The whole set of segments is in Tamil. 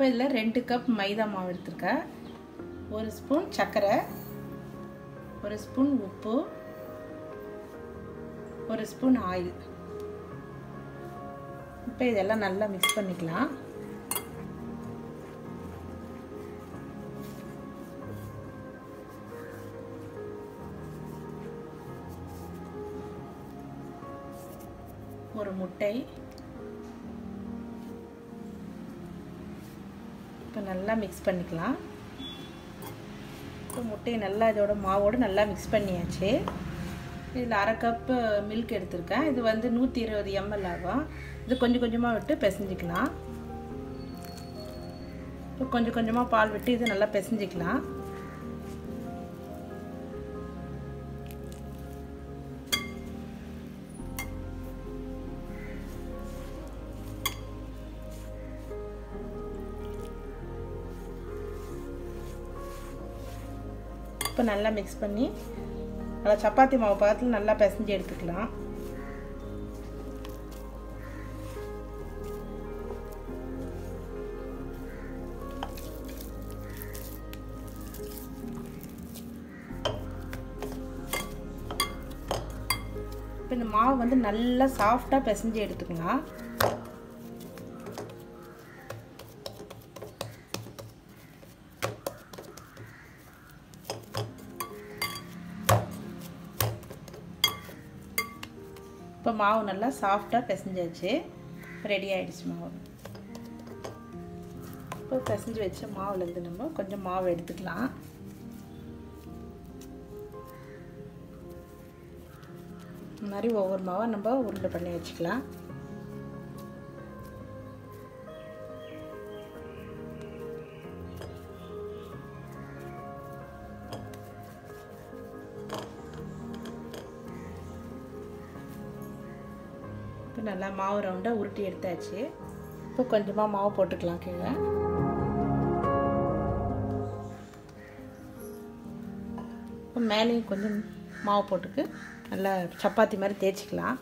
இப்போ இதில் 2 கப் மைதா மாவு எடுத்துருக்கேன். 1 ஸ்பூன் சர்க்கரை, 1 ஸ்பூன் உப்பு, 1 ஸ்பூன் ஆயில். இப்போ இதெல்லாம் நல்லா மிக்ஸ் பண்ணிக்கலாம். ஒரு முட்டை. இப்போ நல்லா மிக்ஸ் பண்ணிக்கலாம். இப்போ முட்டையை நல்லா இதோட மாவோடு நல்லா மிக்ஸ் பண்ணியாச்சு. இதில் 1/2 கப்பு மில்க் எடுத்திருக்கேன். இது வந்து 120 ml ஆகும். இது கொஞ்சம் கொஞ்சமாக விட்டு பிசைஞ்சிக்கலாம். இப்போ கொஞ்சம் கொஞ்சமாக பால் விட்டு இது நல்லா பிசைஞ்சிக்கலாம். இப்போ நல்லா மிக்ஸ் பண்ணி நல்லா சப்பாத்தி மாவு பக்கத்தில் நல்லா பிசைஞ்சு எடுத்துக்கலாம். இப்போ இந்த மாவு வந்து நல்லா சாஃப்டாக பிசைஞ்சு எடுத்துக்கலாம். இப்போ மாவு நல்லா சாஃப்டாக பிசைஞ்சாச்சு. ரெடி ஆகிடுச்சு மாவு. இப்போ பிசைஞ்சு வச்ச மாவுலேருந்து நம்ம கொஞ்சம் மாவு எடுத்துக்கலாம். இந்த மாதிரி ஒவ்வொரு மாவை நம்ம உருண்டை பண்ணி வச்சுக்கலாம். இப்போ நல்லா மாவு ரவுண்டாக உருட்டி எடுத்தாச்சு. இப்போ கொஞ்சமாக மாவு போட்டுக்கலாம் கீழே. இப்போ மேலேயும் கொஞ்சம் மாவு போட்டுக்கு நல்லா சப்பாத்தி மாதிரி தேய்ச்சிக்கலாம்.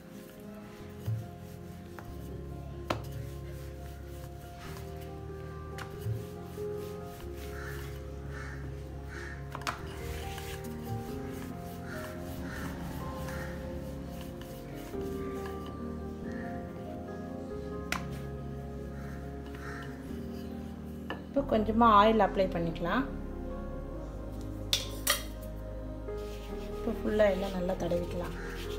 இப்போ கொஞ்சமாக ஆயில் அப்ளை பண்ணிக்கலாம். இப்போ ஃபுல்லாக எல்லாம் நல்லா தடவிக்கலாம்.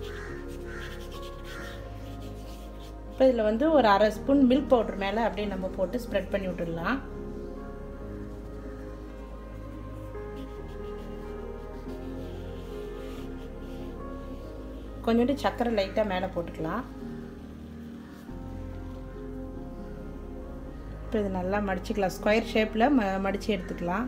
இப்போ இதில் வந்து ஒரு 1/2 ஸ்பூன் மில்க் பவுடர் மேலே அப்படியே நம்ம போட்டு ஸ்ப்ரெட் பண்ணி விட்டுடலாம். கொஞ்சோண்டு சர்க்கரை லைட்டாக மேலே போட்டுக்கலாம். இப்போ இது நல்லா மடிச்சுக்கலாம். ஸ்கொயர் ஷேப்பில் மடித்து எடுத்துக்கலாம்.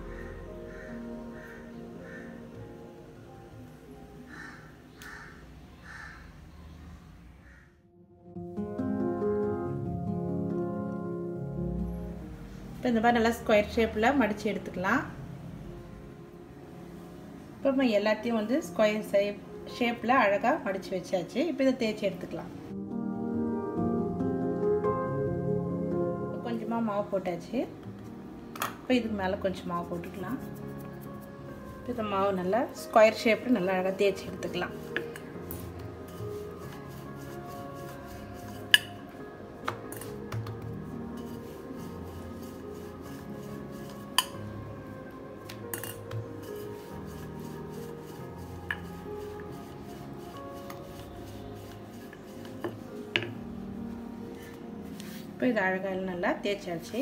இப்போ இந்த மாதிரி நல்லா ஸ்கொயர் ஷேப்பில் மடித்து எடுத்துக்கலாம். இப்போ நம்ம எல்லாத்தையும் வந்து ஸ்கொயர் ஷேப்பில் அழகாக மடித்து வச்சாச்சு. இப்போ இதை தேய்ச்சி எடுத்துக்கலாம். கொஞ்சமாக மாவு போட்டாச்சு. இப்போ இதுக்கு மேலே கொஞ்சம் மாவு போட்டுக்கலாம். இப்போ இந்த மாவு நல்லா ஸ்கொயர் ஷேப்பில் நல்லா அழகாக தேய்ச்சி எடுத்துக்கலாம். இப்போ இது அழகாக நல்லா தேய்ச்சாச்சு.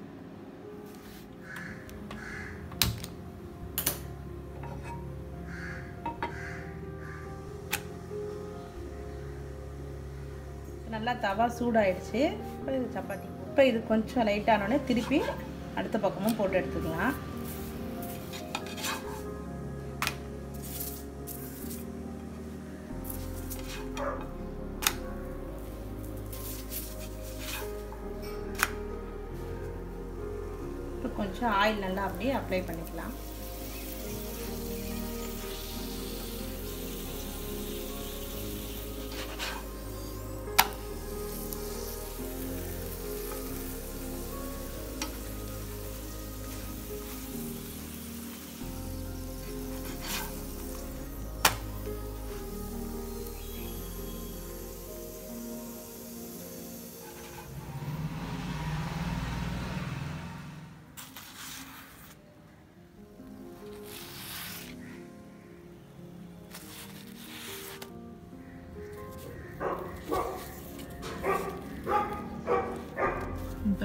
நல்லா தவா சூடாயிடுச்சு. இப்போ இது சப்பாத்தி. இப்போ இது கொஞ்சம் லைட்டானோடனே திருப்பி அடுத்த பக்கமும் போட்டு எடுத்துக்கலாம். இப்போ கொஞ்சம் ஆயில் நல்லா அப்படியே அப்ளை பண்ணிக்கலாம்.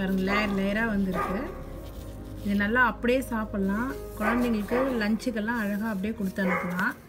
பாருங்கள் லேயர் லேயராக வந்திருக்கு. இது நல்லா அப்படியே சாப்பிட்லாம். குழந்தைங்களுக்கு லஞ்சுக்கெல்லாம் அழகாக அப்படியே கொடுத்து அனுப்பலாம்.